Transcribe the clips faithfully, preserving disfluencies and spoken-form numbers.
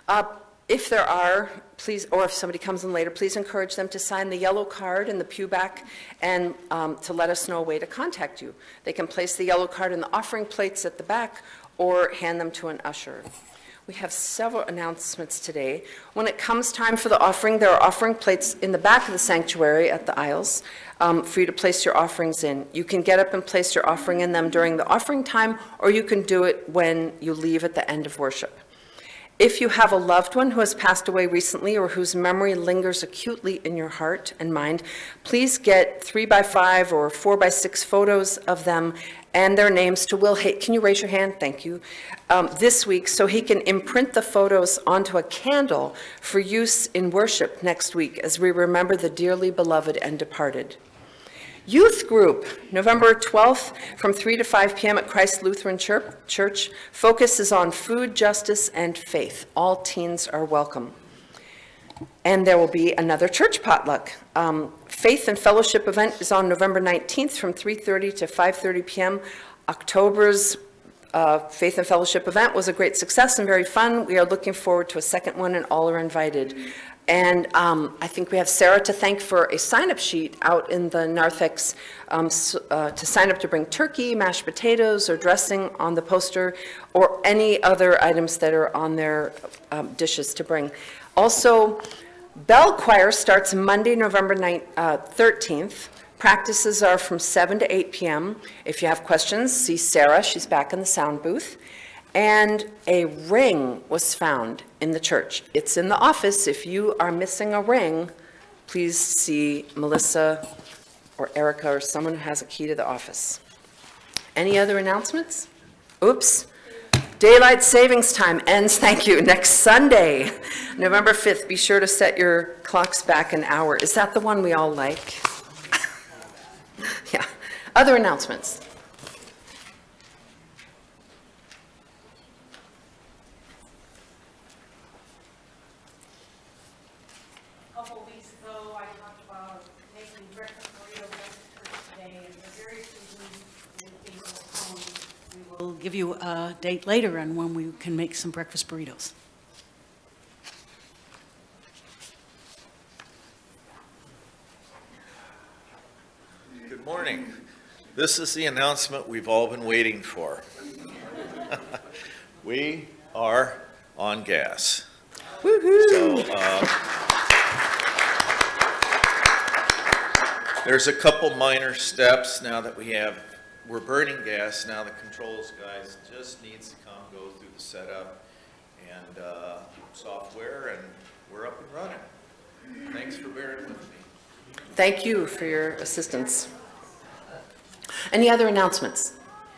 Uh, if there are, please, or if somebody comes in later, please encourage them to sign the yellow card in the pew back and um, to let us know a way to contact you. They can place the yellow card in the offering plates at the back or hand them to an usher. We have several announcements today. When it comes time for the offering, there are offering plates in the back of the sanctuary at the aisles um, for you to place your offerings in. You can get up and place your offering in them during the offering time, or you can do it when you leave at the end of worship. If you have a loved one who has passed away recently or whose memory lingers acutely in your heart and mind, please get three by five or four by six photos of them and their names to Will Hay. Can you raise your hand? Thank you. Um, this week, so he can imprint the photos onto a candle for use in worship next week as we remember the dearly beloved and departed. Youth group, November twelfth from three to five p m at Christ Lutheran Church. Focus is on food, justice, and faith. All teens are welcome. And there will be another church potluck. Um, Faith and Fellowship event is on November nineteenth from three thirty to five thirty p m October's uh, Faith and Fellowship event was a great success and very fun. We are looking forward to a second one, and all are invited. And um, I think we have Sarah to thank for a sign-up sheet out in the narthex um, so, uh, to sign up to bring turkey, mashed potatoes, or dressing on the poster, or any other items that are on their um, dishes to bring. Also, Bell Choir starts Monday, November thirteenth. Practices are from seven to eight p m If you have questions, see Sarah. She's back in the sound booth. And a ring was found in the church. It's in the office. If you are missing a ring, please see Melissa or Erica or someone who has a key to the office. Any other announcements? Oops. Daylight savings time ends, thank you, next Sunday, November fifth. Be sure to set your clocks back an hour. Is that the one we all like? Yeah. Other announcements? We'll give you a date later on when we can make some breakfast burritos. Good morning. This is the announcement we've all been waiting for. We are on gas. Woohoo! So, uh, there's a couple minor steps now that we have. We're burning gas now. The controls guys just needs to come go through the setup and uh, software, and we're up and running. Thanks for bearing with me. Thank you for your assistance. Any other announcements?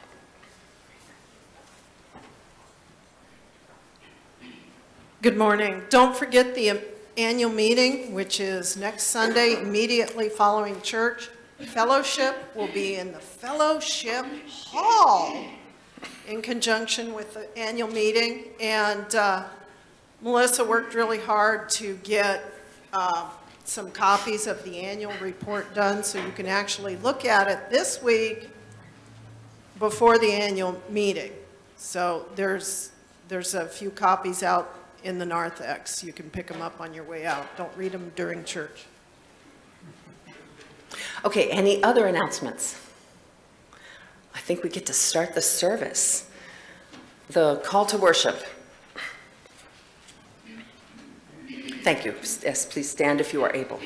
Good morning. Don't forget the annual meeting, which is next Sunday, immediately following church. Fellowship will be in the Fellowship Hall in conjunction with the annual meeting. And uh, Melissa worked really hard to get uh, some copies of the annual report done so you can actually look at it this week before the annual meeting. So there's, there's a few copies out in the narthex. You can pick them up on your way out. Don't read them during church. Okay, any other announcements? I think we get to start the service. The call to worship. Thank you. Yes, please stand if you are able.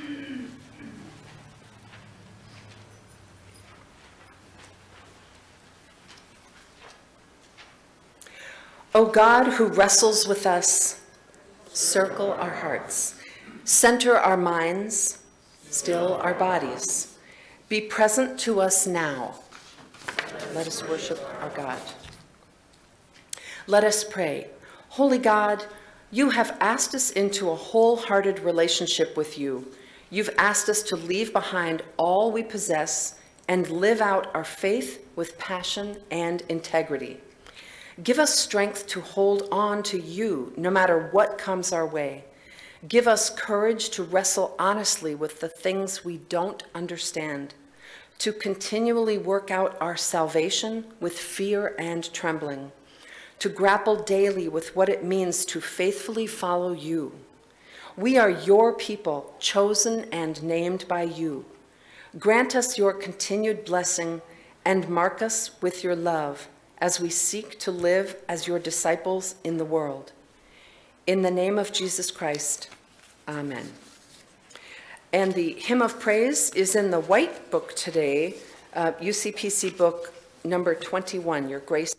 O God, who wrestles with us, circle our hearts, center our minds, still our bodies. Be present to us now. Let us worship our God. Let us pray. Holy God, you have asked us into a wholehearted relationship with you. You've asked us to leave behind all we possess and live out our faith with passion and integrity. Give us strength to hold on to you no matter what comes our way. Give us courage to wrestle honestly with the things we don't understand, to continually work out our salvation with fear and trembling, to grapple daily with what it means to faithfully follow you. We are your people, chosen and named by you. Grant us your continued blessing and mark us with your love as we seek to live as your disciples in the world. In the name of Jesus Christ, amen. And the hymn of praise is in the white book today, uh, U C P C book number twenty-one, Your Grace.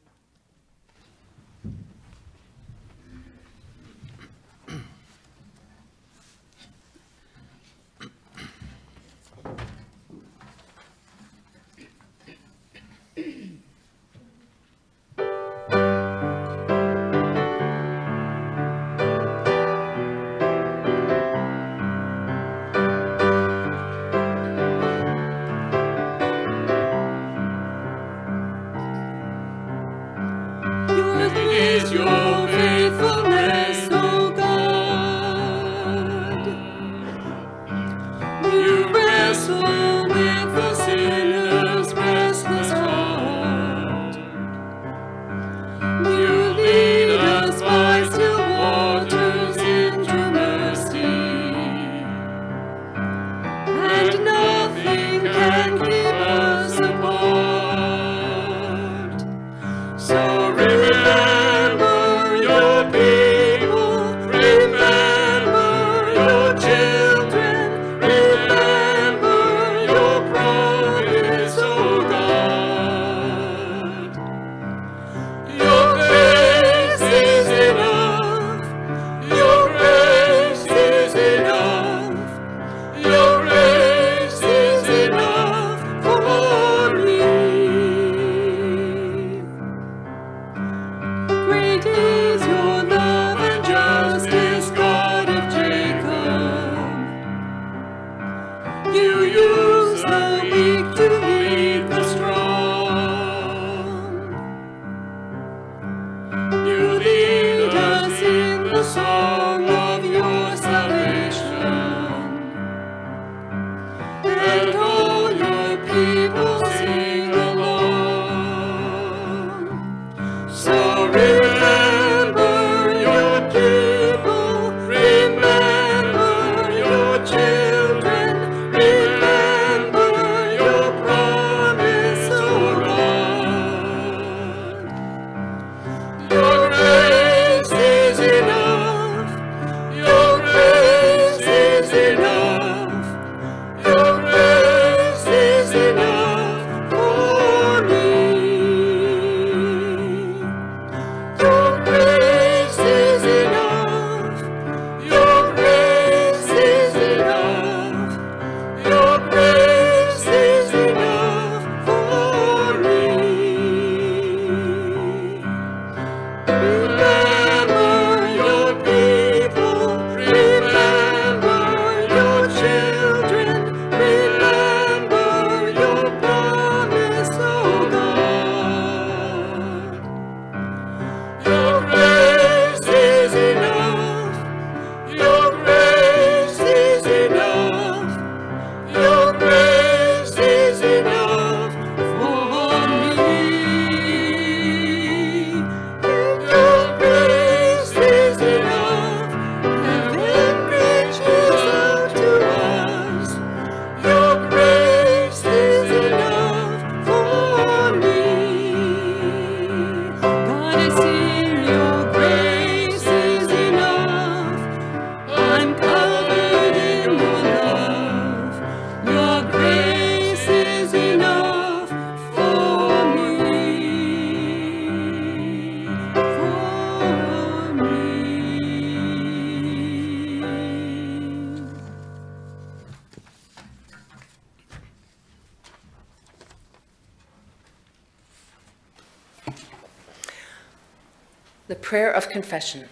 The prayer of confession.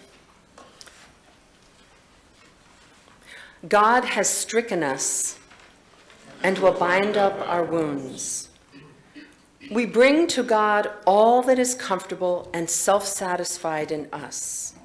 God has stricken us and will bind up our wounds. We bring to God all that is comfortable and self-satisfied in us.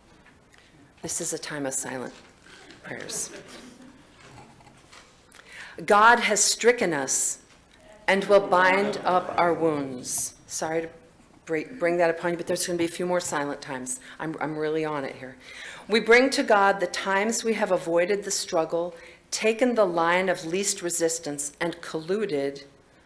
This is a time of silent prayers. God has stricken us and will bind up our wounds. Sorry to bring that upon you, but there's going to be a few more silent times. I'm, I'm really on it here. We bring to God the times we have avoided the struggle, taken the line of least resistance, and colluded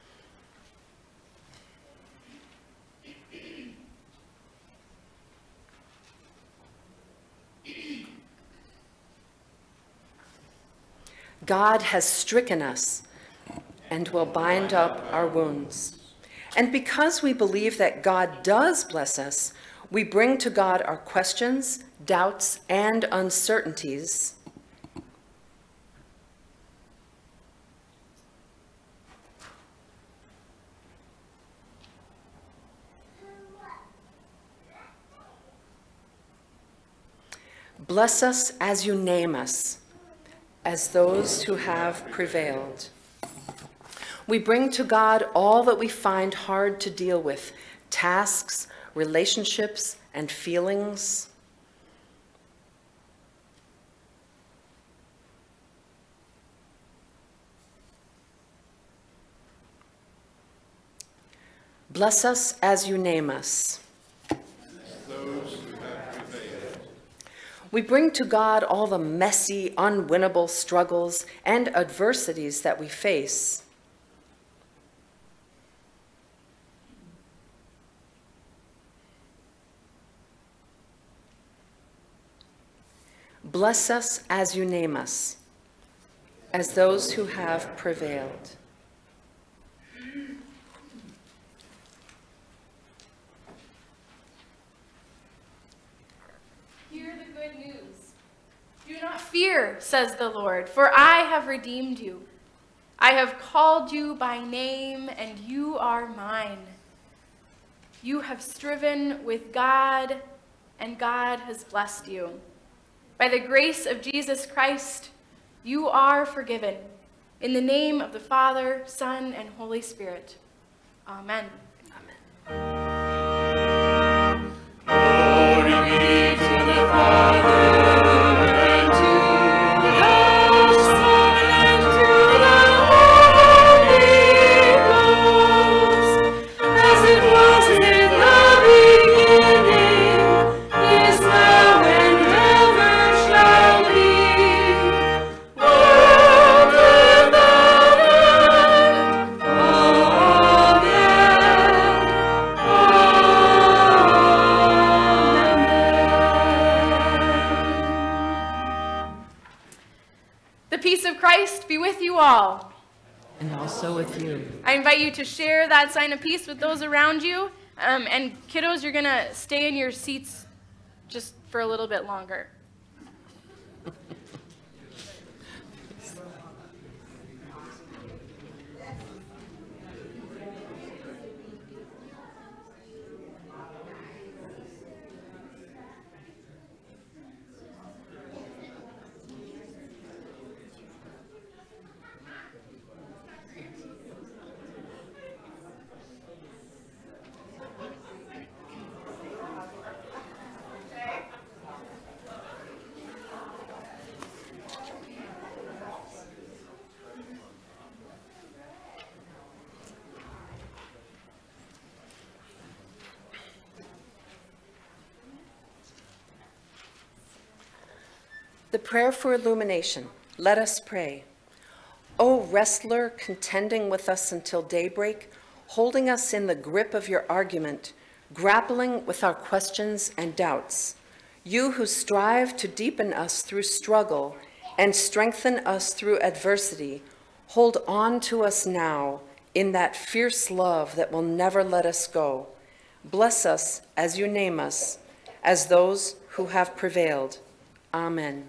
God has stricken us and will bind up our wounds. And because we believe that God does bless us, we bring to God our questions, doubts, and uncertainties. Bless us as you name us, as those who have prevailed. We bring to God all that we find hard to deal with, tasks, relationships, and feelings. Bless us as you name us. We bring to God all the messy, unwinnable struggles and adversities that we face. Bless us as you name us, as those who have prevailed. Do not fear, says the Lord, for I have redeemed you. I have called you by name, and you are mine. You have striven with God, and God has blessed you. By the grace of Jesus Christ, you are forgiven. In the name of the Father, Son, and Holy Spirit. Amen. Amen. Glory be to the Father. All. And also with you. I invite you to share that sign of peace with those around you. Um, and kiddos, you're going to stay in your seats just for a little bit longer. The prayer for illumination. Let us pray. O wrestler, contending with us until daybreak, holding us in the grip of your argument, grappling with our questions and doubts, you who strive to deepen us through struggle and strengthen us through adversity, hold on to us now in that fierce love that will never let us go. Bless us as you name us, as those who have prevailed. Amen.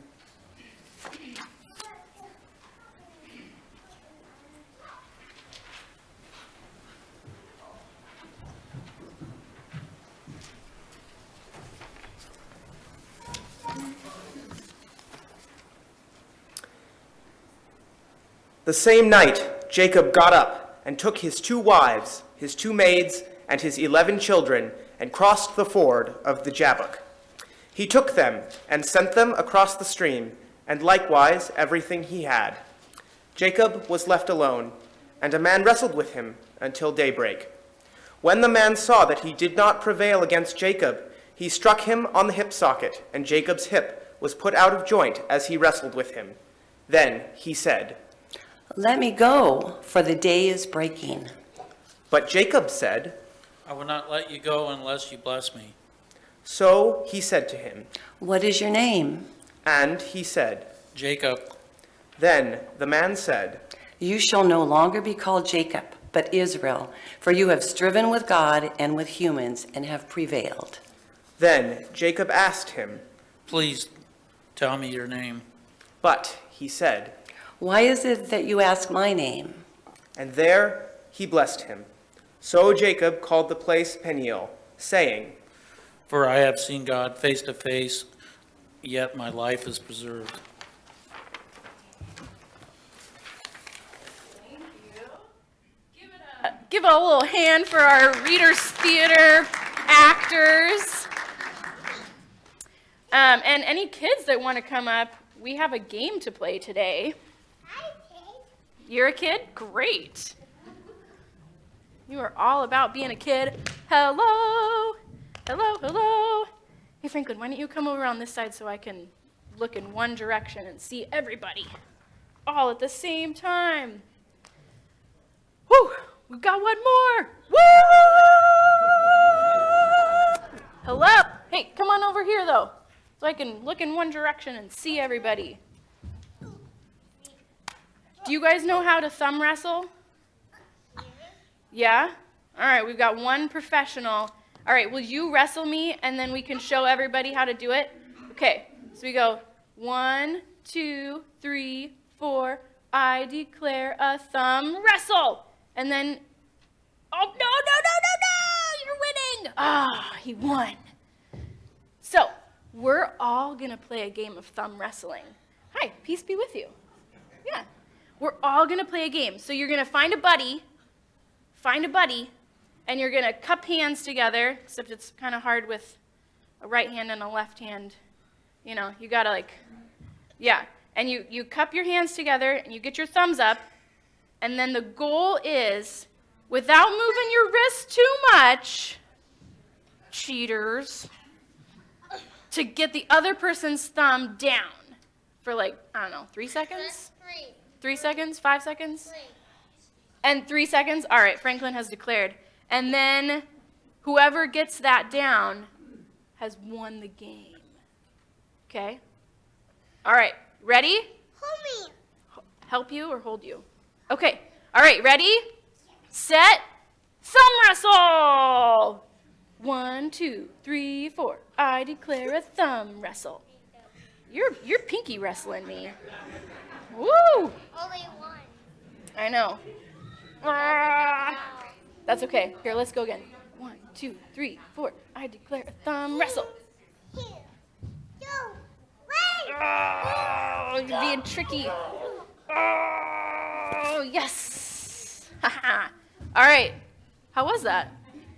The same night, Jacob got up and took his two wives, his two maids, and his eleven children, and crossed the ford of the Jabbok. He took them and sent them across the stream, and likewise everything he had. Jacob was left alone, and a man wrestled with him until daybreak. When the man saw that he did not prevail against Jacob, he struck him on the hip socket, and Jacob's hip was put out of joint as he wrestled with him. Then he said, "Let me go, for the day is breaking." But Jacob said, I will not let you go unless you bless me. So he said to him, "What is your name?" and he said, Jacob, Then the man said, "You shall no longer be called Jacob, but Israel, for you have striven with God and with humans and have prevailed." Then Jacob asked him, please tell me your name. but he said, "Why is it that you ask my name?" and there he blessed him. So Jacob called the place Peniel, saying, For I have seen God face to face, yet my life is preserved. Give a little hand for our Reader's Theater actors. Um, and any kids that want to come up, we have a game to play today. You're a kid? Great. You are all about being a kid. Hello. Hello, hello. Hey, Franklin, why don't you come over on this side so I can look in one direction and see everybody all at the same time. Whew. We've got one more. Woo! Hello. Hey, come on over here, though, so I can look in one direction and see everybody. Do you guys know how to thumb wrestle? Yeah? All right, we've got one professional. All right, will you wrestle me, and then we can show everybody how to do it? Okay, so we go one, two, three, four. I declare a thumb wrestle. And then, oh, no, no, no, no, no, you're winning. Ah, he won. So, we're all going to play a game of thumb wrestling. Hi, peace be with you. Yeah, we're all going to play a game. So you're going to find a buddy, find a buddy, and you're going to cup hands together, except it's kind of hard with a right hand and a left hand. You know, you got to like, yeah. And you, you cup your hands together, and you get your thumbs up. And then the goal is, without moving your wrist too much, cheaters, to get the other person's thumb down for like, I don't know, three seconds? Three. Three seconds? Five seconds? Three. And three seconds? All right, Franklin has declared. And then whoever gets that down has won the game. Okay? All right, ready? Hold me. Help you or hold you? Okay, all right, ready, set, thumb wrestle. One, two, three, four. I declare a thumb wrestle. You're, you're pinky wrestling me. Woo! Only one. I know. Ah, that's okay. Here, let's go again. One, two, three, four. I declare a thumb wrestle. Here. Go. Wait. Oh, you're being tricky. Oh, yes. All right. How was that?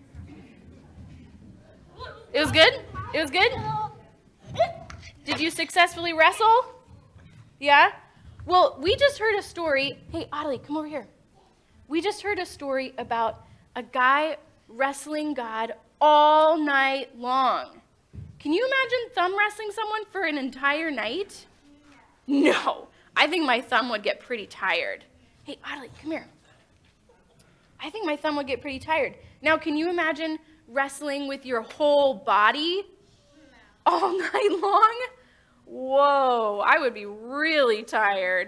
It was good? It was good? Did you successfully wrestle? Yeah? Well, we just heard a story. Hey, Audley, come over here. We just heard a story about a guy wrestling God all night long. Can you imagine thumb wrestling someone for an entire night? No. I think my thumb would get pretty tired. Hey, Audley, come here. I think my thumb would get pretty tired. Now, can you imagine wrestling with your whole body all night long? Whoa, I would be really tired.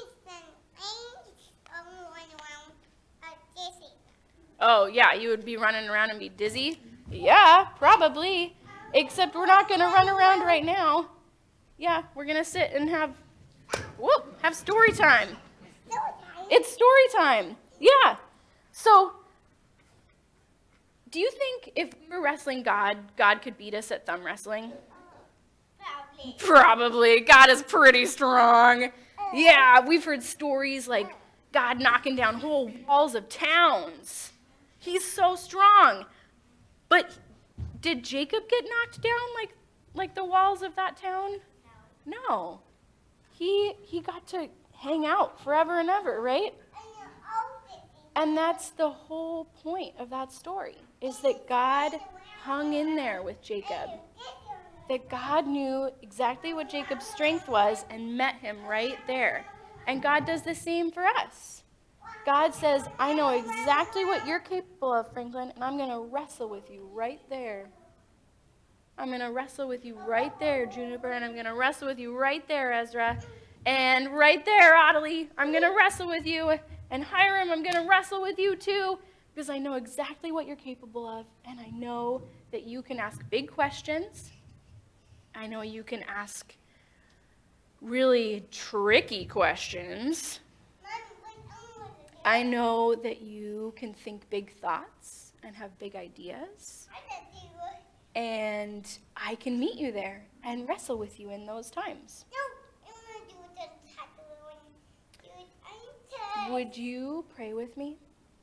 Oh, yeah, you would be running around and be dizzy? Yeah, probably. Except we're not going to run around right now. Yeah, we're going to sit and have, whoop, have story time. It's story time. Yeah. So, do you think if we were wrestling God, God could beat us at thumb wrestling? Probably. Probably. God is pretty strong. Yeah, we've heard stories like God knocking down whole walls of towns. He's so strong. But did Jacob get knocked down like like the walls of that town? No. No. He he got to hang out forever and ever, right? And that's the whole point of that story, is that God hung in there with Jacob. That God knew exactly what Jacob's strength was and met him right there. And God does the same for us. God says, I know exactly what you're capable of, Franklin, and I'm going to wrestle with you right there. I'm going to wrestle with you right there, Juniper, and I'm going to wrestle with you right there, Ezra. And right there, Adelie, I'm going to wrestle with you. And Hiram, I'm going to wrestle with you too, because I know exactly what you're capable of, and I know that you can ask big questions. I know you can ask really tricky questions. I know that you can think big thoughts and have big ideas. And I can meet you there and wrestle with you in those times. Would you pray with me?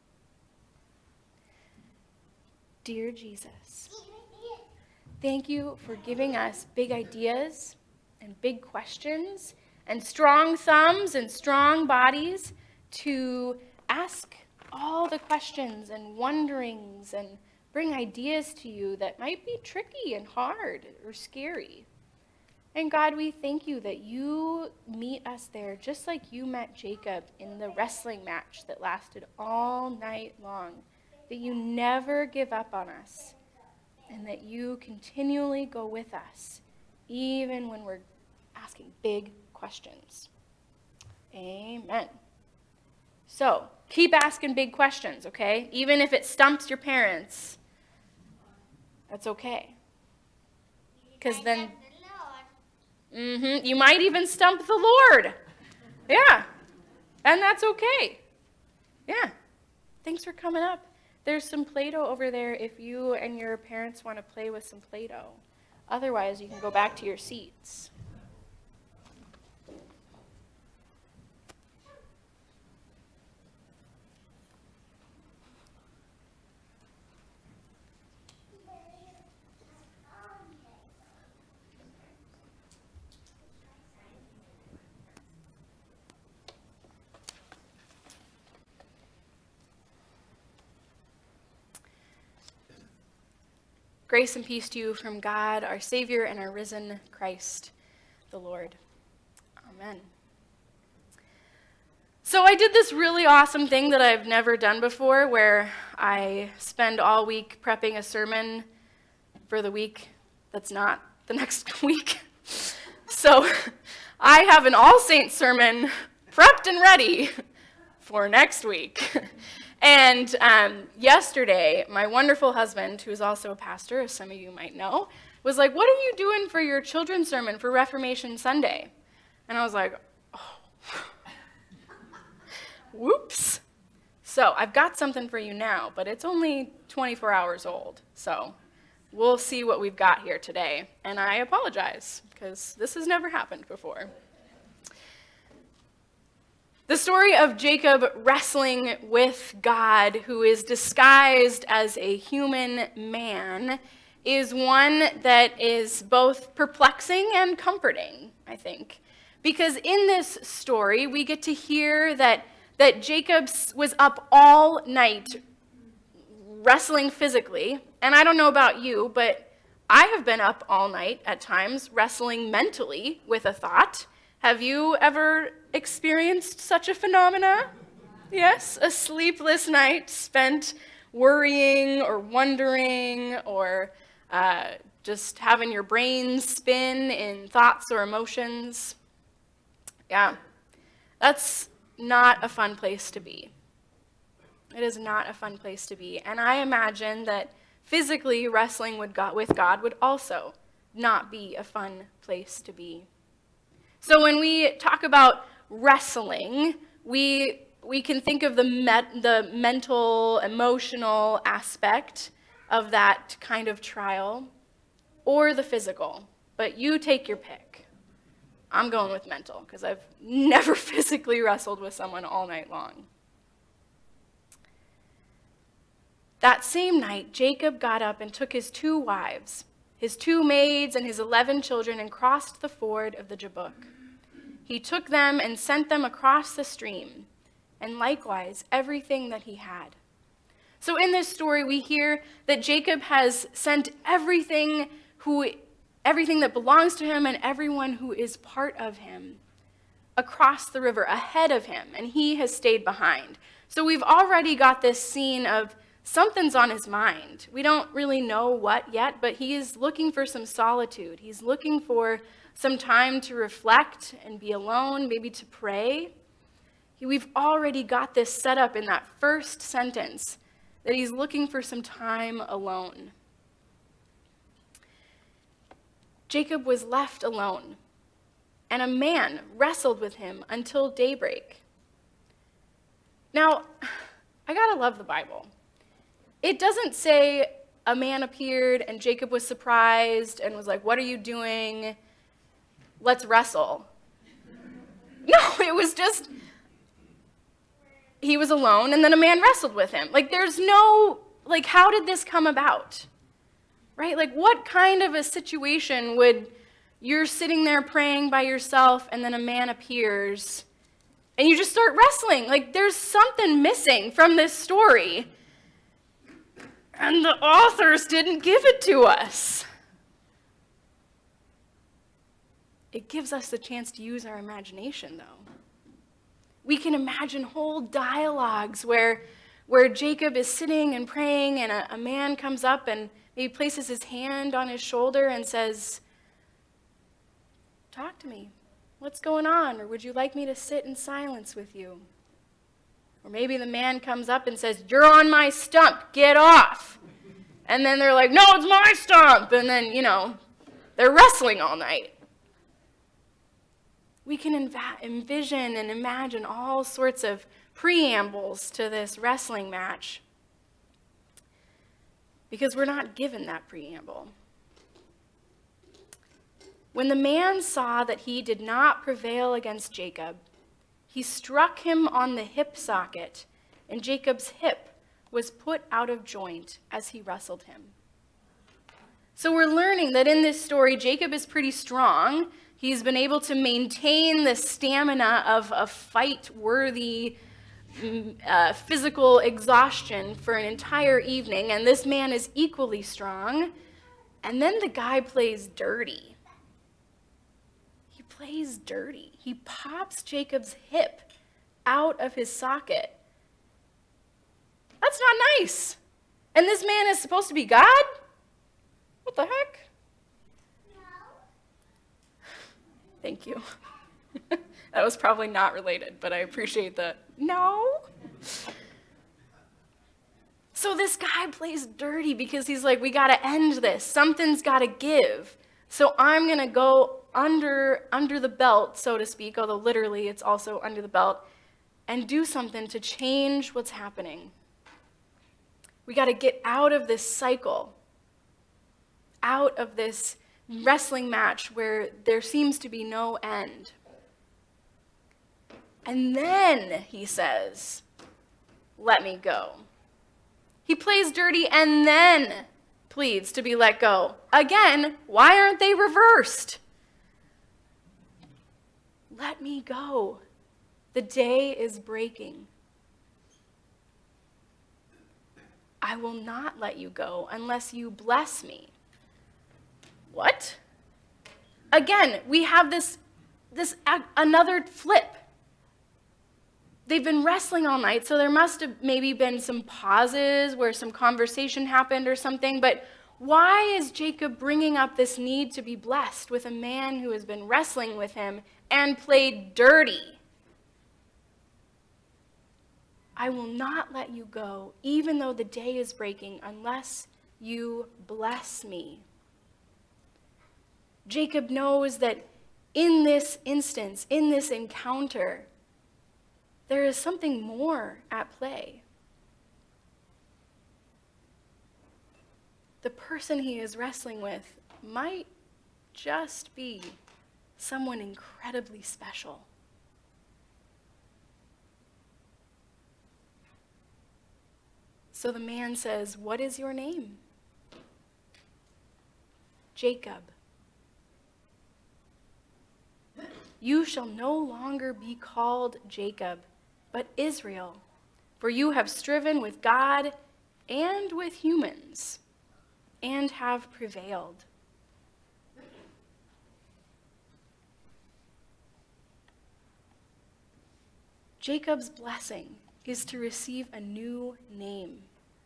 Dear Jesus, thank you for giving us big ideas and big questions and strong thumbs and strong bodies to ask all the questions and wonderings and bring ideas to you that might be tricky and hard or scary. And God, we thank you that you meet us there just like you met Jacob in the wrestling match that lasted all night long, that you never give up on us, and that you continually go with us, even when we're asking big questions. Amen. So, keep asking big questions, okay? Even if it stumps your parents, that's okay. Because then, mm-hmm, you might even stump the Lord. Yeah, and that's okay. Yeah, thanks for coming up. There's some Play-Doh over there if you and your parents want to play with some Play-Doh. Otherwise, you can go back to your seats. Grace and peace to you from God, our Savior, and our risen Christ, the Lord. Amen. So I did this really awesome thing that I've never done before, where I spend all week prepping a sermon for the week that's not the next week. So I have an All Saints sermon prepped and ready for next week. And um, yesterday, my wonderful husband, who is also a pastor, as some of you might know, was like, what are you doing for your children's sermon for Reformation Sunday? And I was like, oh, whoops. So I've got something for you now, but it's only twenty-four hours old. So we'll see what we've got here today. And I apologize, because this has never happened before. The story of Jacob wrestling with God, who is disguised as a human man, is one that is both perplexing and comforting, I think. Because in this story, we get to hear that, that Jacob was up all night wrestling physically. And I don't know about you, but I have been up all night at times wrestling mentally with a thought. Have you ever experienced such a phenomena? Yes, a sleepless night spent worrying or wondering or uh, just having your brain spin in thoughts or emotions. Yeah, that's not a fun place to be. It is not a fun place to be. And I imagine that physically wrestling with God, with God would also not be a fun place to be. So when we talk about wrestling, we, we can think of the, met, the mental, emotional aspect of that kind of trial, or the physical. But you take your pick. I'm going with mental, because I've never physically wrestled with someone all night long. That same night, Jacob got up and took his two wives, his two maids, and his eleven children, and crossed the ford of the Jabbok. he took them and sent them across the stream, and likewise everything that he had. So in this story, we hear that Jacob has sent everything who, everything that belongs to him and everyone who is part of him across the river ahead of him, and he has stayed behind. So we've already got this scene of something's on his mind. We don't really know what yet, but he is looking for some solitude. He's looking for some time to reflect and be alone, maybe to pray. We've already got this set up in that first sentence, that he's looking for some time alone. Jacob was left alone, and a man wrestled with him until daybreak. Now, I gotta love the Bible. It doesn't say a man appeared and Jacob was surprised and was like, "What are you doing? Let's wrestle." No, it was just, he was alone and then a man wrestled with him. Like, there's no, like, how did this come about? Right? Like, what kind of a situation would, you're sitting there praying by yourself and then a man appears and you just start wrestling? Like, there's something missing from this story. And the authors didn't give it to us. It gives us the chance to use our imagination, though. We can imagine whole dialogues where, where Jacob is sitting and praying, and a, a man comes up and maybe places his hand on his shoulder and says, "Talk to me. What's going on? Or would you like me to sit in silence with you?" Or maybe the man comes up and says, "You're on my stump, get off." And then they're like, "No, it's my stump." And then, you know, they're wrestling all night. We can env- envision and imagine all sorts of preambles to this wrestling match because we're not given that preamble. When the man saw that he did not prevail against Jacob, he struck him on the hip socket, and Jacob's hip was put out of joint as he wrestled him. So we're learning that in this story, Jacob is pretty strong. He's been able to maintain the stamina of a fight-worthy uh, physical exhaustion for an entire evening, and this man is equally strong. And then the guy plays dirty. He plays dirty. He pops Jacob's hip out of his socket. That's not nice. And this man is supposed to be God? What the heck? Thank you. That was probably not related, but I appreciate the no. So this guy plays dirty because he's like, we got to end this. Something's got to give. So I'm going to go under, under the belt, so to speak, although literally it's also under the belt, and do something to change what's happening. We got to get out of this cycle, out of this wrestling match where there seems to be no end. And then he says, "Let me go." He plays dirty and then pleads to be let go. Again, why aren't they reversed? Let me go. The day is breaking. I will not let you go unless you bless me. What? Again, we have this, this another flip. They've been wrestling all night, so there must have maybe been some pauses where some conversation happened or something, but why is Jacob bringing up this need to be blessed with a man who has been wrestling with him and played dirty? I will not let you go, even though the day is breaking, unless you bless me. Jacob knows that in this instance, in this encounter, there is something more at play. The person he is wrestling with might just be someone incredibly special. So the man says, "What is your name?" "Jacob." You shall no longer be called Jacob, but Israel, for you have striven with God and with humans, and have prevailed. Jacob's blessing is to receive a new name.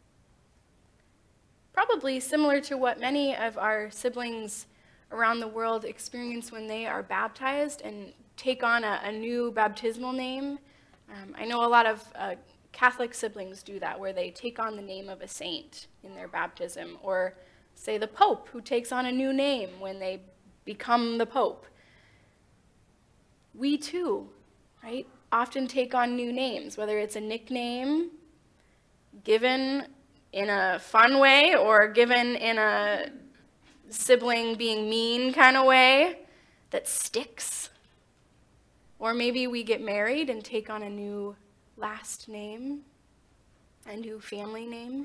Probably similar to what many of our siblings around the world experience when they are baptized and take on a, a new baptismal name. Um, I know a lot of uh, Catholic siblings do that, where they take on the name of a saint in their baptism, or say the Pope, who takes on a new name when they become the Pope. We too, right, often take on new names, whether it's a nickname given in a fun way or given in a sibling being mean kind of way that sticks. Or maybe we get married and take on a new last name, a new family name.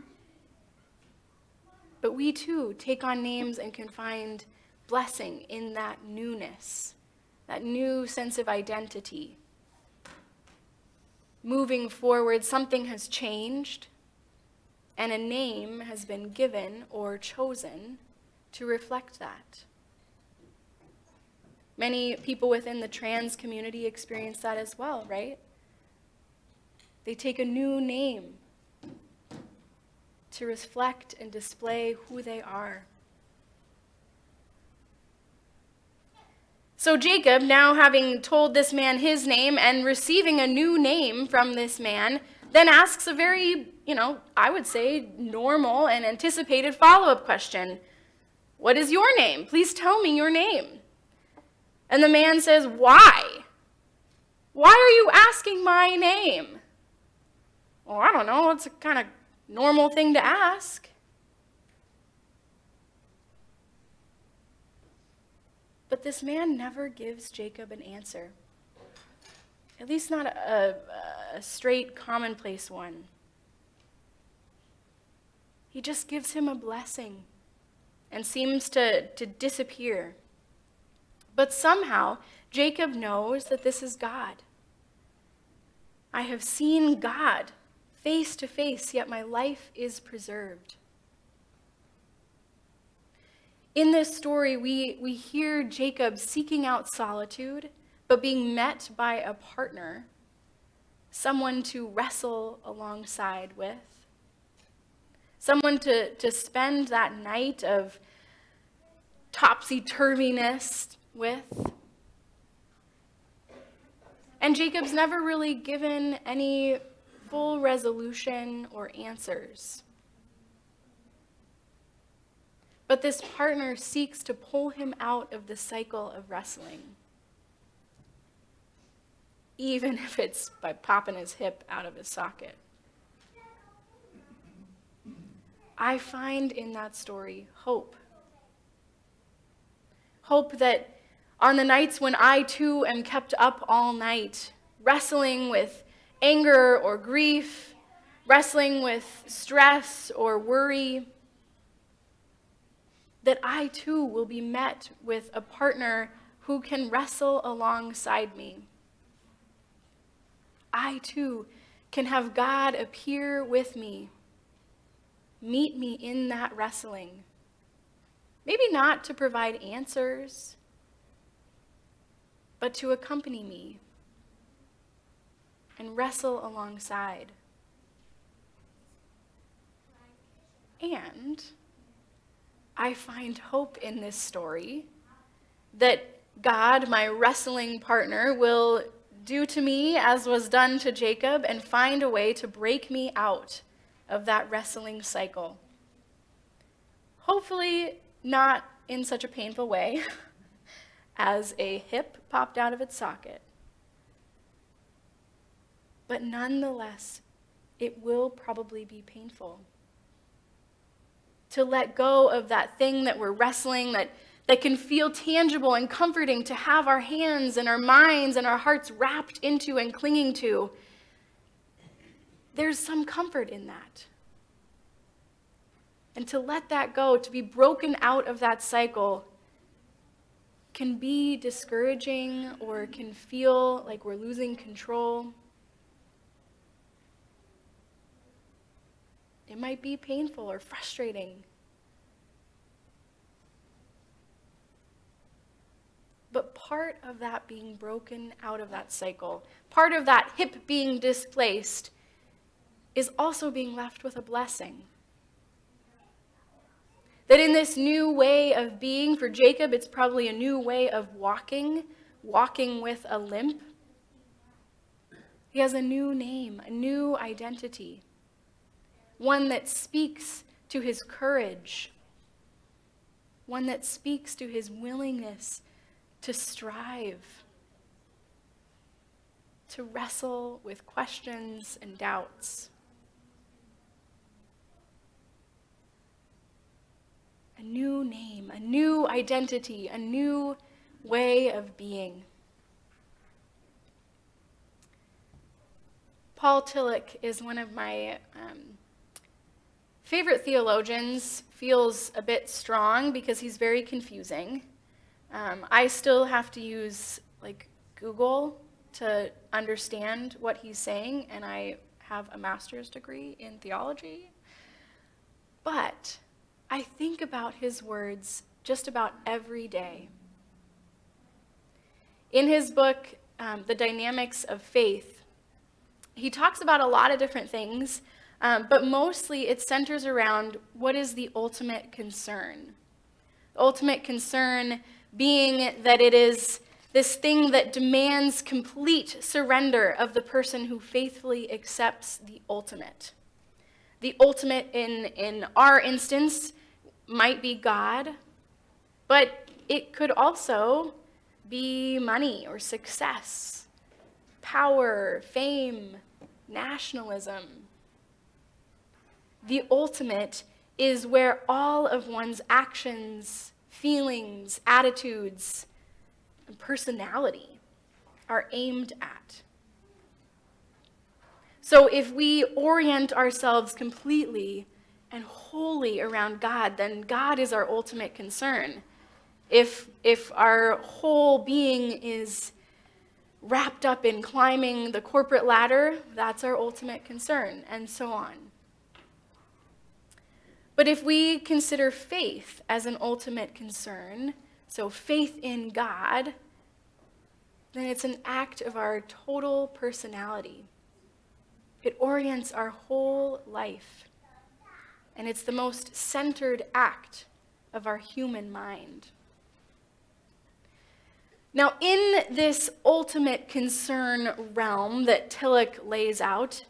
But we too take on names and can find blessing in that newness, that new sense of identity. Moving forward, something has changed, and a name has been given or chosen to reflect that. Many people within the trans community experience that as well, right? They take a new name to reflect and display who they are. So Jacob, now having told this man his name and receiving a new name from this man, then asks a very, you know, I would say normal and anticipated follow-up question. What is your name? Please tell me your name. And the man says, why? Why are you asking my name? Well, I don't know. It's a kind of normal thing to ask. But this man never gives Jacob an answer. At least not a, a, a straight, commonplace one. He just gives him a blessing and seems to, to disappear. But somehow, Jacob knows that this is God. I have seen God face to face, yet my life is preserved. In this story, we, we hear Jacob seeking out solitude, but being met by a partner, someone to wrestle alongside with, someone to, to spend that night of topsy-turviness with. And Jacob's never really given any full resolution or answers. But this partner seeks to pull him out of the cycle of wrestling, even if it's by popping his hip out of his socket. I find in that story hope. Hope that on the nights when I too am kept up all night, wrestling with anger or grief, wrestling with stress or worry, that I too will be met with a partner who can wrestle alongside me. I too can have God appear with me, meet me in that wrestling. Maybe not to provide answers, but to accompany me and wrestle alongside. And I find hope in this story that God, my wrestling partner, will do to me as was done to Jacob and find a way to break me out of that wrestling cycle. Hopefully not in such a painful way as a hip popped out of its socket. But nonetheless, it will probably be painful to let go of that thing that we're wrestling, that, that can feel tangible and comforting, to have our hands and our minds and our hearts wrapped into and clinging to. There's some comfort in that. And to let that go, to be broken out of that cycle, can be discouraging or can feel like we're losing control. It might be painful or frustrating. But part of that being broken out of that cycle, part of that hip being displaced, is also being left with a blessing. That in this new way of being, for Jacob, it's probably a new way of walking, walking with a limp. He has a new name, a new identity, one that speaks to his courage, one that speaks to his willingness to strive, to wrestle with questions and doubts. A new name, a new identity, a new way of being. Paul Tillich is one of my um, favorite theologians. Feels a bit strong because he's very confusing. Um, I still have to use like Google to understand what he's saying, and I have a master's degree in theology. But I think about his words just about every day. In his book, um, The Dynamics of Faith, he talks about a lot of different things, um, but mostly it centers around what is the ultimate concern. The ultimate concern being that it is this thing that demands complete surrender of the person who faithfully accepts the ultimate. The ultimate in, in our instance might be God, but it could also be money or success, power, fame, nationalism. The ultimate is where all of one's actions, feelings, attitudes, and personality are aimed at. So if we orient ourselves completely and wholly around God, then God is our ultimate concern. If, if our whole being is wrapped up in climbing the corporate ladder, that's our ultimate concern, and so on. But if we consider faith as an ultimate concern, so faith in God, then it's an act of our total personality. It orients our whole life, and it's the most centered act of our human mind. Now, in this ultimate concern realm that Tillich lays out,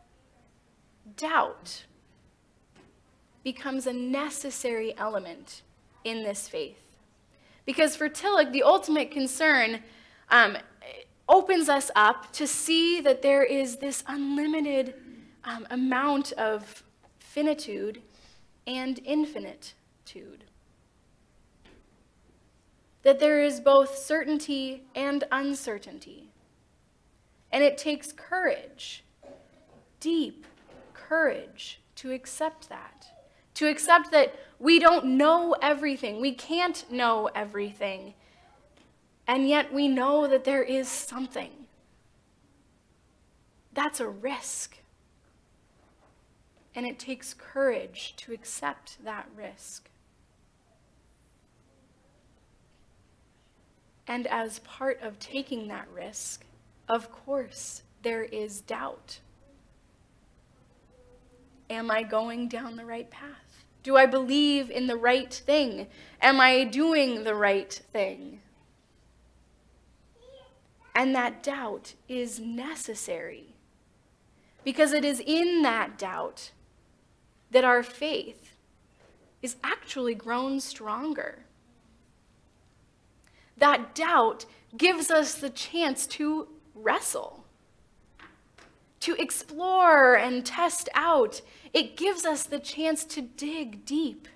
doubt becomes a necessary element in this faith. Because for Tillich, the ultimate concern um, opens us up to see that there is this unlimited um, amount of finitude and infinitude. That there is both certainty and uncertainty. And it takes courage, deep courage, to accept that. To accept that we don't know everything. We can't know everything. And yet we know that there is something. That's a risk. And it takes courage to accept that risk. And as part of taking that risk, of course, there is doubt. Am I going down the right path? Do I believe in the right thing? Am I doing the right thing? And that doubt is necessary, because it is in that doubt that our faith is actually grown stronger. That doubt gives us the chance to wrestle, to explore and test out. It gives us the chance to dig deep.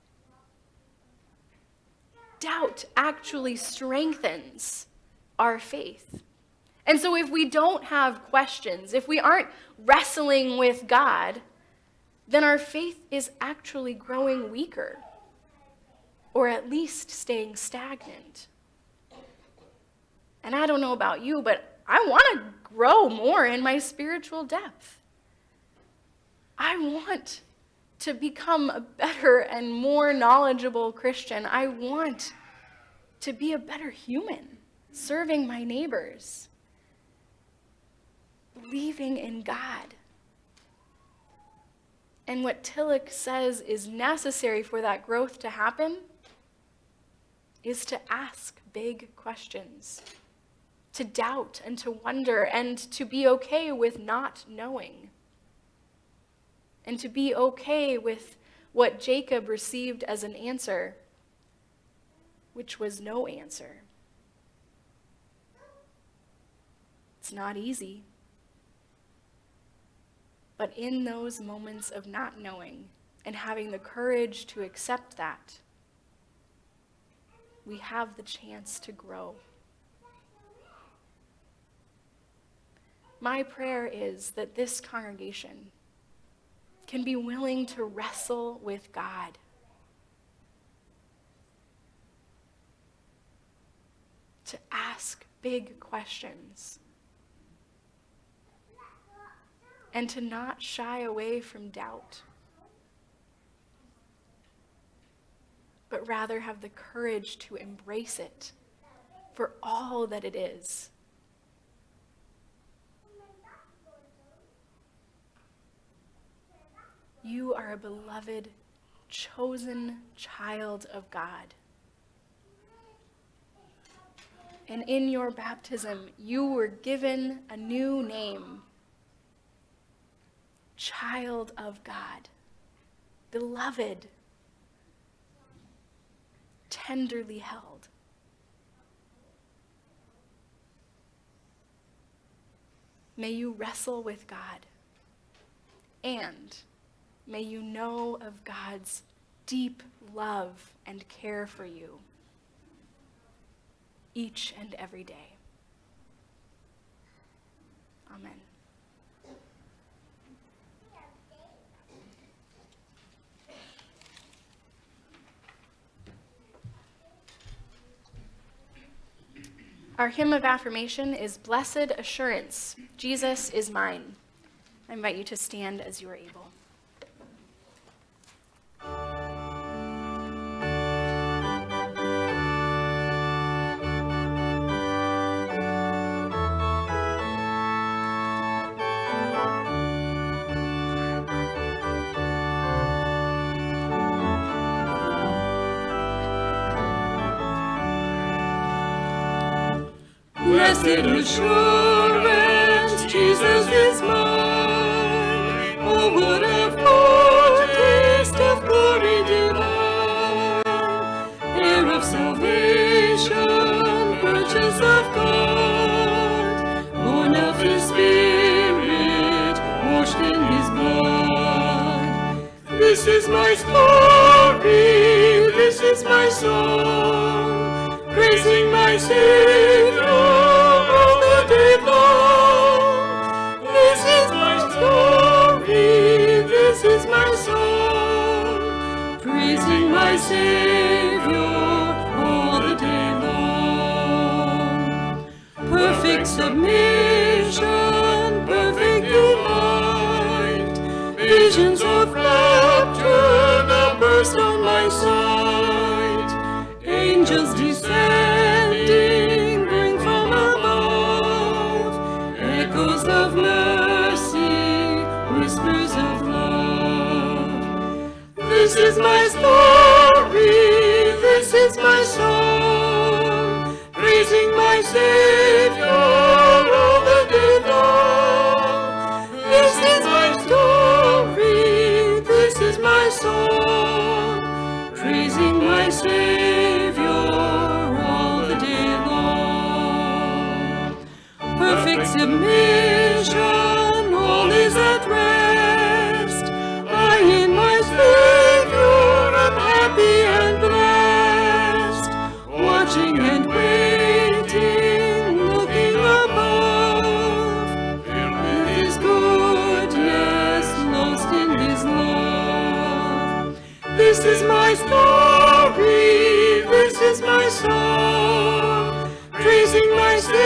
Doubt actually strengthens our faith. And so if we don't have questions, if we aren't wrestling with God, then our faith is actually growing weaker, or at least staying stagnant. And I don't know about you, but I want to grow more in my spiritual depth. I want to become a better and more knowledgeable Christian. I want to be a better human, serving my neighbors, believing in God. And what Tillich says is necessary for that growth to happen is to ask big questions, to doubt and to wonder, and to be okay with not knowing, and to be okay with what Jacob received as an answer, which was no answer. It's not easy. But in those moments of not knowing and having the courage to accept that, we have the chance to grow. My prayer is that this congregation can be willing to wrestle with God, to ask big questions, and to not shy away from doubt, but rather have the courage to embrace it for all that it is. You are a beloved, chosen child of God. And in your baptism, you were given a new name. Child of God, beloved, tenderly held. May you wrestle with God, and may you know of God's deep love and care for you each and every day. Amen. Our hymn of affirmation is Blessed Assurance, Jesus is Mine. I invite you to stand as you are able. Blessed assurance, Jesus is mine. Oh, what a foretaste of glory divine, heir of salvation, purchase of God, born of His Spirit, washed in His blood. This is my story, this is my song, praising my Savior all the day long. This is my story, this is my song, praising my Savior all the day long. Perfect submission, perfect delight, visions of rapture now burst on my sight. Angels descending bring from above echoes of mercy, whispers of love. This is my story, this is my song, praising my Savior all the day long. This is my story, this is my song, praising my Savior all the day long. Perfect submission, all is at rest. I in my Savior am happy and blessed, watching and waiting, looking above, filled with His goodness, lost in His love. This is my story, this is my song, praising my Savior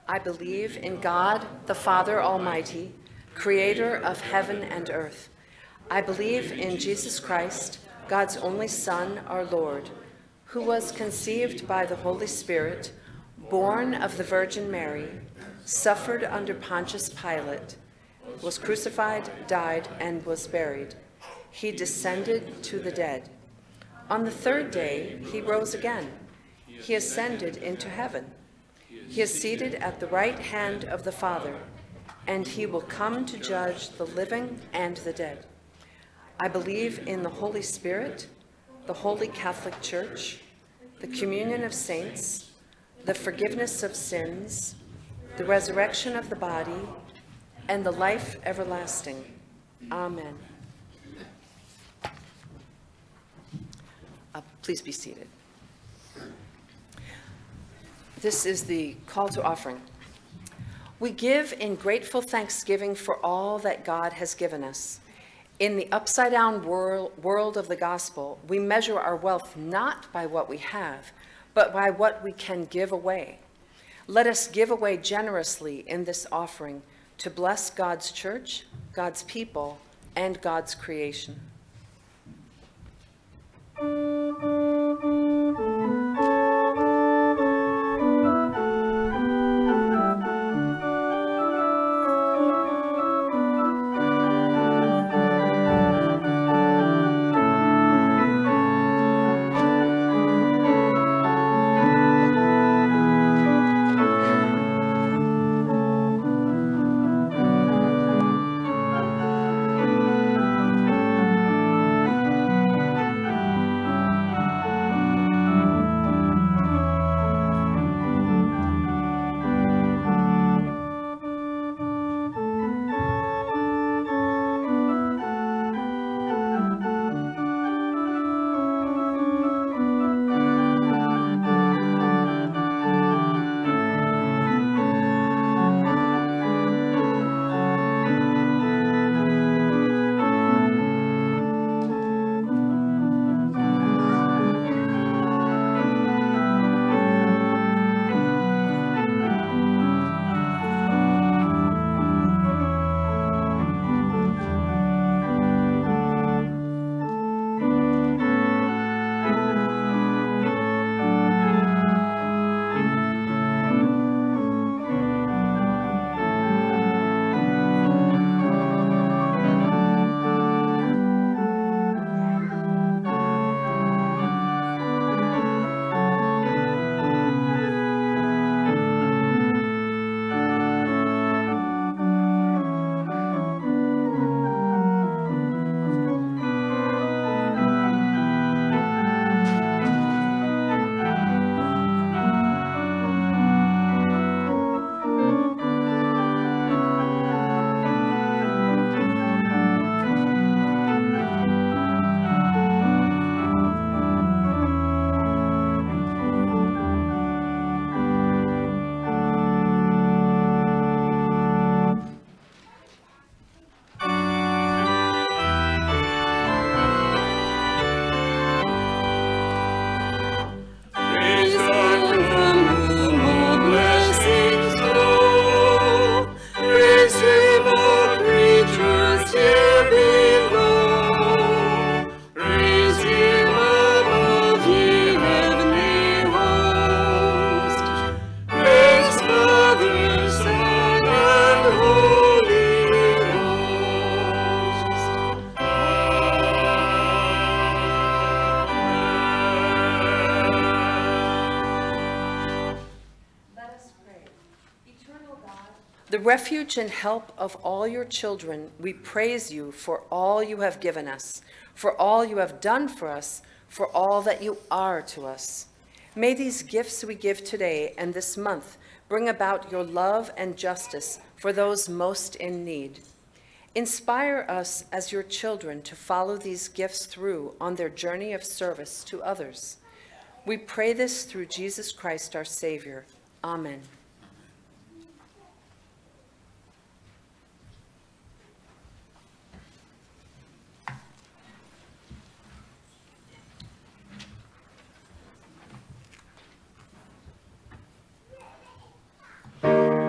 I believe in God, the Father Almighty, creator of heaven and earth. I believe in Jesus Christ, God's only Son, our Lord, who was conceived by the Holy Spirit, born of the Virgin Mary, suffered under Pontius Pilate, was crucified, died, and was buried. He descended to the dead. On the third day, he rose again. He ascended into heaven. He is seated at the right hand of the Father, and he will come to judge the living and the dead. I believe in the Holy Spirit, the Holy Catholic Church, the communion of saints, the forgiveness of sins, the resurrection of the body, and the life everlasting. Amen. Uh, please be seated. This is the call to offering. We give in grateful thanksgiving for all that God has given us. In the upside-down world, world of the gospel, we measure our wealth not by what we have, but by what we can give away. Let us give away generously in this offering to bless God's church, God's people, and God's creation. The refuge and help of all your children, we praise you for all you have given us, for all you have done for us, for all that you are to us. May these gifts we give today and this month bring about your love and justice for those most in need. Inspire us as your children to follow these gifts through on their journey of service to others. We pray this through Jesus Christ, our Savior. Amen. Thank you.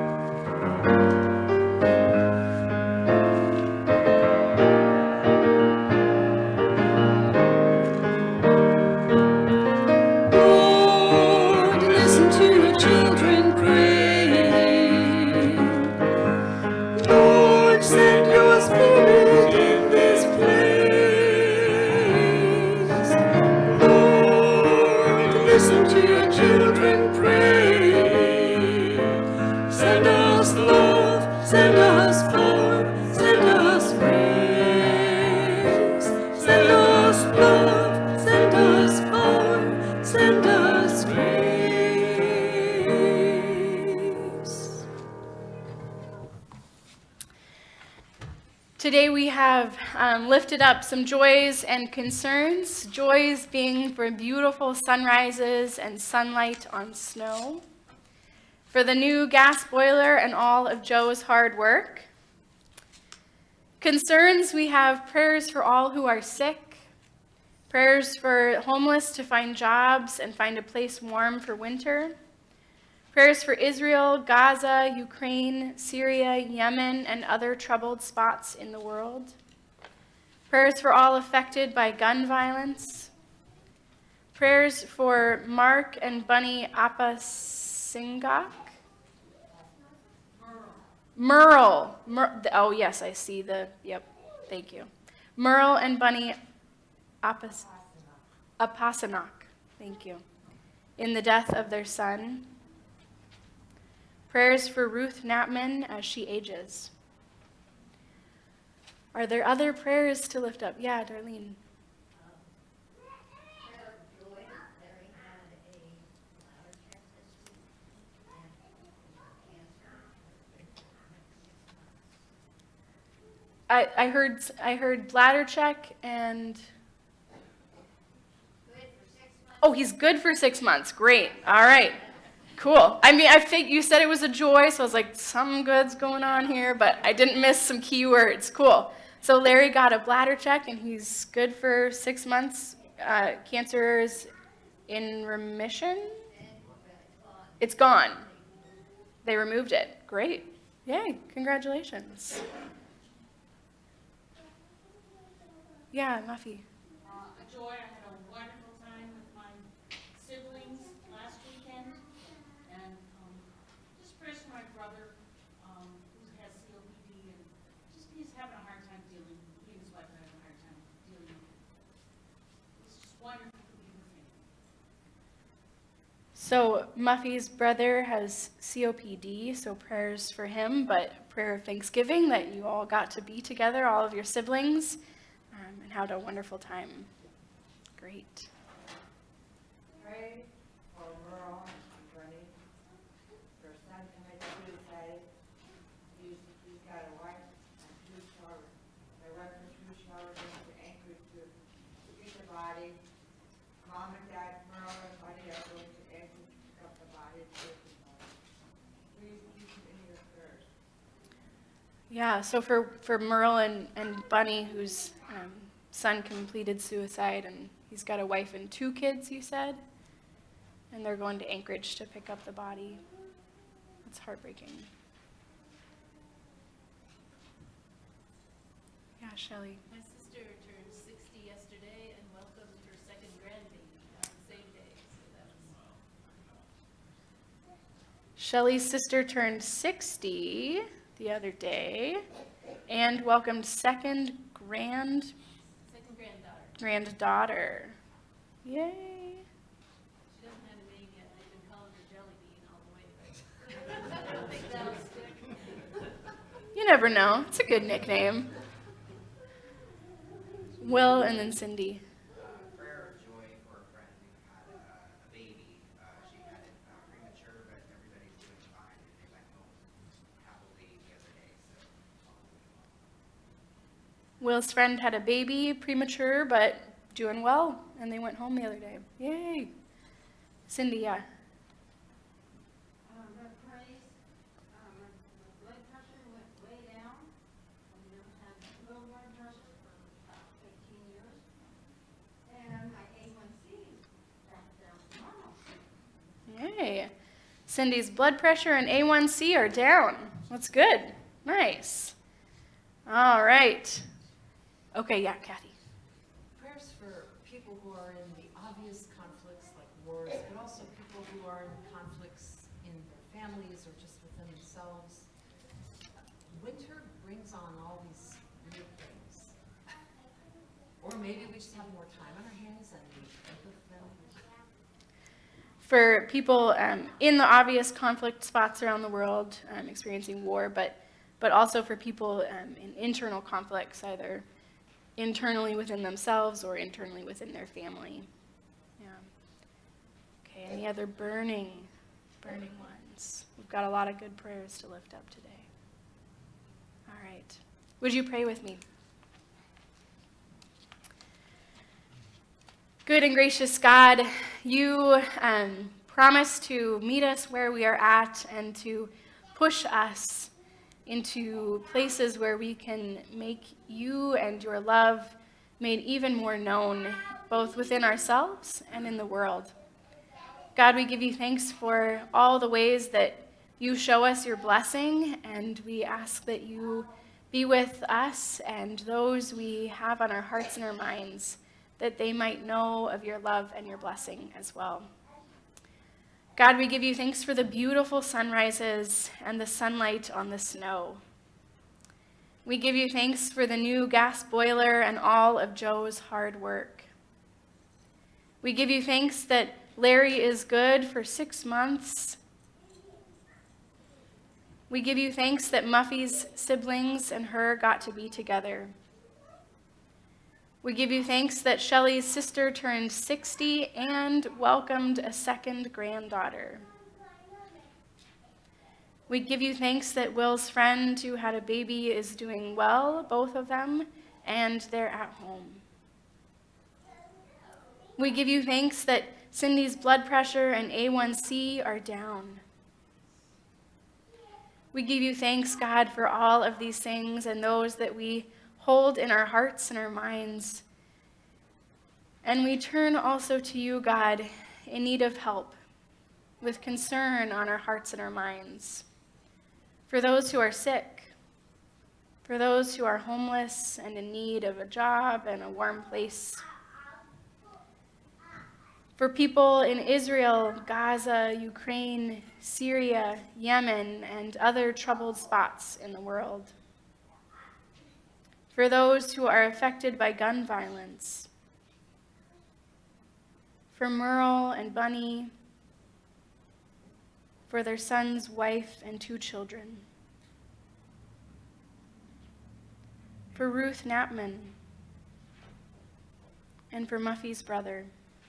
Today we have um, lifted up some joys and concerns, joys being for beautiful sunrises and sunlight on snow, for the new gas boiler and all of Joe's hard work. Concerns, we have prayers for all who are sick, prayers for homeless to find jobs and find a place warm for winter, prayers for Israel, Gaza, Ukraine, Syria, Yemen, and other troubled spots in the world. Prayers for all affected by gun violence. Prayers for Mark and Bunny Apasingak. Merle. Mer oh, yes, I see the, yep, thank you. Merle and Bunny Apas Apasanak, thank you, in the death of their son. Prayers for Ruth Knapman as she ages. Are there other prayers to lift up? Yeah, Darlene. I, I heard I heard bladder check and oh, he's good for six months. Great. All right. Cool. I mean, I think you said it was a joy, so I was like, some good's going on here, but I didn't miss some key words. Cool. So Larry got a bladder check, and he's good for six months. Uh, cancer is in remission? It's gone. They removed it. Great. Yay. Congratulations. Yeah, Muffy. Uh, Joy, I had a wonderful time with my siblings last weekend, and um, just prayers for my brother um, who has C O P D, and just he's having a hard time dealing. He and his wife are having a hard time dealing with it. It's just wonderful to be with him. So Muffy's brother has C O P D, so prayers for him, but prayer of thanksgiving that you all got to be together, all of your siblings. Um, and had a wonderful time. Great. Pray for Merle and Bernie. Their son committed suicide. He's, he's got a wife and two children. Their wife and two children went to Anchorage to, to get the body. Mom and Dad, Merle and Buddy are going to Anchorage to pick up the body. Please keep them in your prayers. Yeah, so for, for Merle and, and Bunny, whose um, son completed suicide, and he's got a wife and two kids, you said? And they're going to Anchorage to pick up the body. That's heartbreaking. Yeah, Shelley. My sister turned sixty yesterday and welcomed her second grandbaby on the same day, so that was... Shelley's sister turned sixty the other day and welcomed second grand Second granddaughter. granddaughter. Yay. She doesn't have a name yet. They've been calling her Jelly Bean all the way, but I don't think that'll stick. You never know. It's a good nickname. Will and then Cindy. Prayer of joy for a friend who had a, a baby. Uh, she had it uh, premature, but everybody's doing fine, and they went home happily the other day. So. Will's friend had a baby, premature, but doing well, and they went home the other day. Yay. Cindy, yeah. Um, but praise, um, my blood pressure went way down. I never had low blood pressure for about fifteen years. And my A one C is back down to normal. Yay. Cindy's blood pressure and A one C are down. That's good. Nice. All right. Okay, yeah, Kathy. Prayers for people who are in the obvious conflicts like wars, but also people who are in conflicts in their families or just within themselves. Winter brings on all these weird things. Or maybe we just have more time on our hands and we think of them. For people um, in the obvious conflict spots around the world um, experiencing war, but, but also for people um, in internal conflicts, either internally within themselves or internally within their family. Yeah. Okay, any other burning, burning ones? We've got a lot of good prayers to lift up today. All right. Would you pray with me? Good and gracious God, you um, promise to meet us where we are at and to push us into places where we can make you and your love made even more known, both within ourselves and in the world. God, we give you thanks for all the ways that you show us your blessing, and we ask that you be with us and those we have on our hearts and our minds, that they might know of your love and your blessing as well. God, we give you thanks for the beautiful sunrises and the sunlight on the snow. We give you thanks for the new gas boiler and all of Joe's hard work. We give you thanks that Larry is good for six months. We give you thanks that Muffy's siblings and her got to be together. We give you thanks that Shelley's sister turned sixty and welcomed a second granddaughter. We give you thanks that Will's friend who had a baby is doing well, both of them, and they're at home. We give you thanks that Cindy's blood pressure and A one C are down. We give you thanks, God, for all of these things and those that we hold in our hearts and our minds. And we turn also to you, God, in need of help, with concern on our hearts and our minds. For those who are sick, for those who are homeless and in need of a job and a warm place. For people in Israel, Gaza, Ukraine, Syria, Yemen, and other troubled spots in the world. For those who are affected by gun violence. For Merle and Bunny. For their son's wife and two children. For Ruth Knappman. And for Muffy's brother.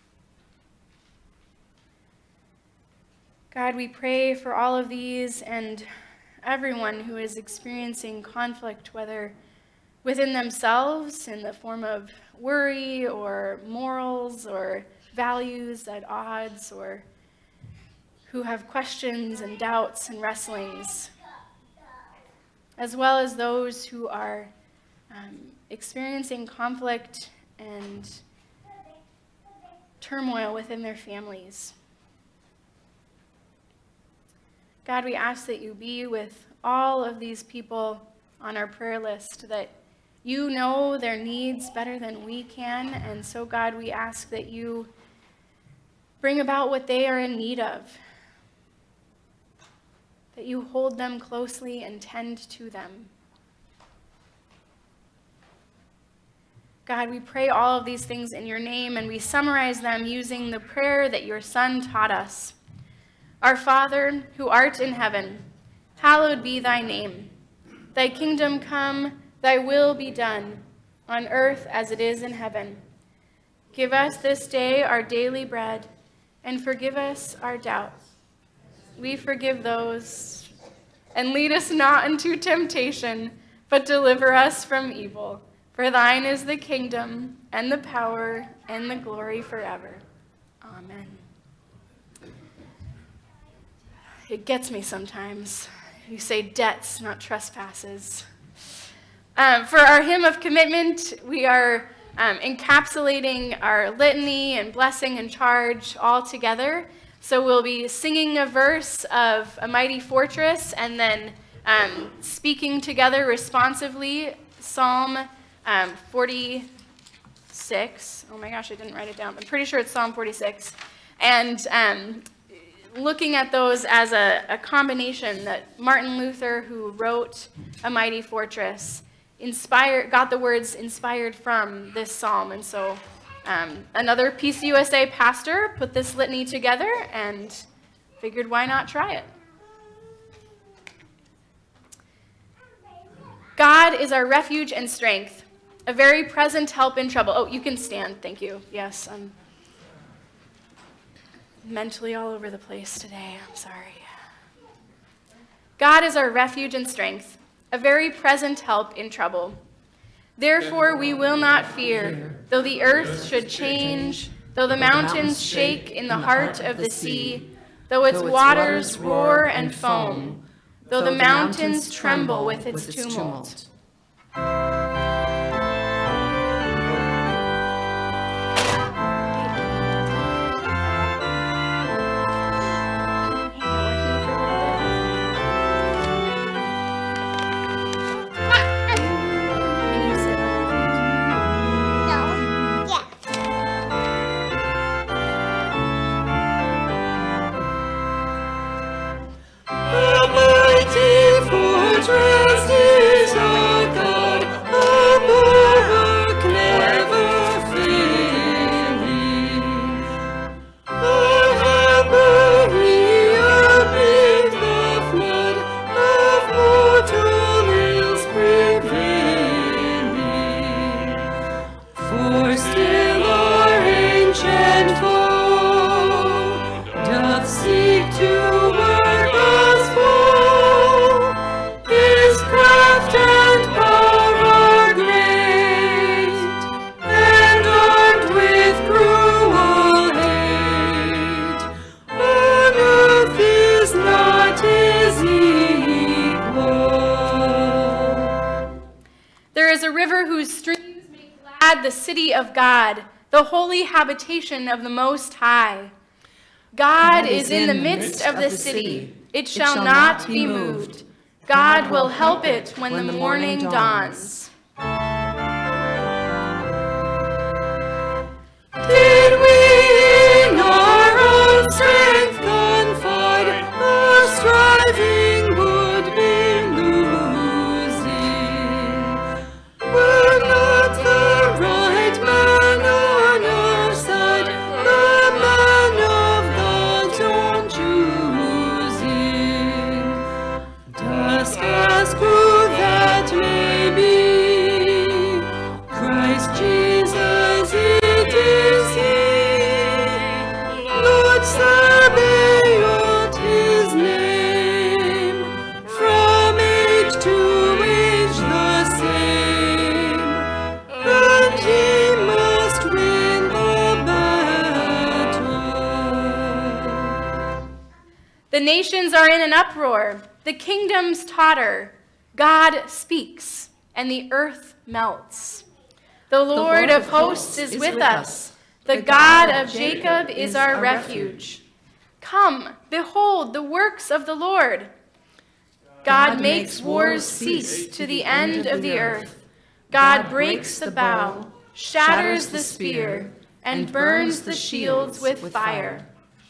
God, we pray for all of these and everyone who is experiencing conflict, whether within themselves in the form of worry or morals or values at odds, or who have questions and doubts and wrestlings, as well as those who are um, experiencing conflict and turmoil within their families. God, we ask that you be with all of these people on our prayer list, that you know their needs better than we can, and so, God, we ask that you bring about what they are in need of, that you hold them closely and tend to them. God, we pray all of these things in your name, and we summarize them using the prayer that your Son taught us. Our Father, who art in heaven, hallowed be thy name. Thy kingdom come, thy will be done, on earth as it is in heaven. Give us this day our daily bread, and forgive us our doubts. We forgive those. And lead us not into temptation, but deliver us from evil. For thine is the kingdom, and the power, and the glory forever. Amen. It gets me sometimes. You say debts, not trespasses. Um, for our hymn of commitment, we are um, encapsulating our litany and blessing and charge all together. So we'll be singing a verse of A Mighty Fortress and then um, speaking together responsively Psalm um, forty-six. Oh my gosh, I didn't write it down. I'm pretty sure it's Psalm forty-six. And um, looking at those as a, a combination that Martin Luther, who wrote A Mighty Fortress, inspired, got the words inspired from this psalm. And so um, another P C U S A pastor put this litany together and figured why not try it. God is our refuge and strength, a very present help in trouble. Oh, you can stand, thank you. Yes, I'm mentally all over the place today, I'm sorry. God is our refuge and strength, a very present help in trouble. Therefore we will not fear, though the earth should change, though the mountains shake in the heart of the sea, though its waters roar and foam, though the mountains tremble with its tumult. The city of God, the holy habitation of the Most High. God is in the midst of the city. It shall not be moved. God will help it when the morning dawns. Did we in our own strength confide, our striving would be losing. Were not the right man on our side, the man of God's own choosing. Dusk as grew that may be, Christ Jesus it is He. Lord Sabaoth His name, from age to age the same, and He must win the battle. The nations are in an uproar. The kingdoms totter. God speaks, and the earth melts. The Lord of hosts is with us. The God of Jacob is our refuge. Come, behold the works of the Lord. God makes wars cease to the end of the earth. God breaks the bow, shatters the spear, and burns the shields with fire.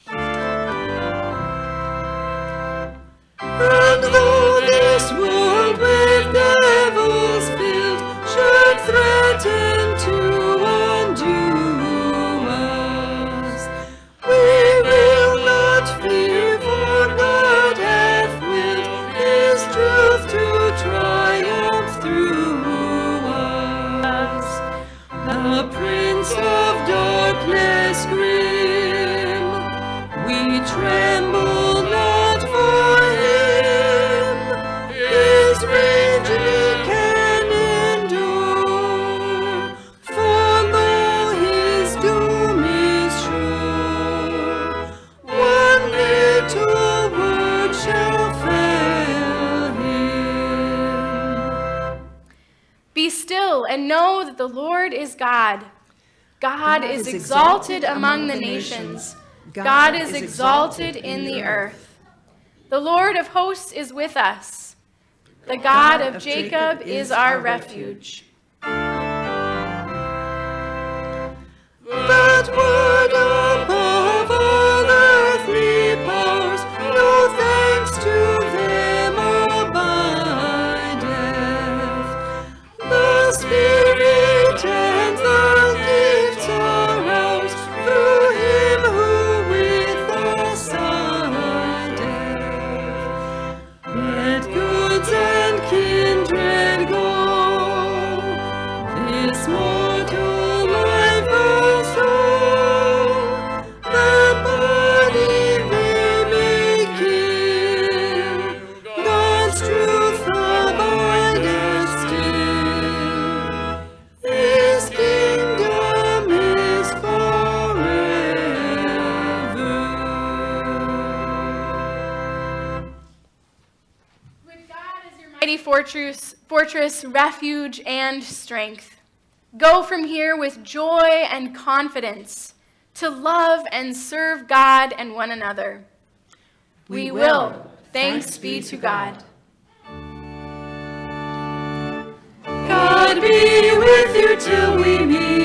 And though this world with devils filled should threaten to undo us, we will not fear, for God hath willed His truth to triumph through us. The Prince of darkness grim, we tremble not for Him. His rage He can endure, for lo, His doom is sure. One little word shall fail Him. Be still and know that the Lord is God. God is exalted among the nations. God is exalted in the earth. The Lord of hosts is with us. The God of Jacob is our refuge. That word above all earthly powers, no thanks to them abideth. The Spirit and the gifts are ours through Him who with us abideth. Let goods and kindred go, fortress, fortress, refuge, and strength. Go from here with joy and confidence to love and serve God and one another. We, we will. Thanks be to God. God be with you till we meet.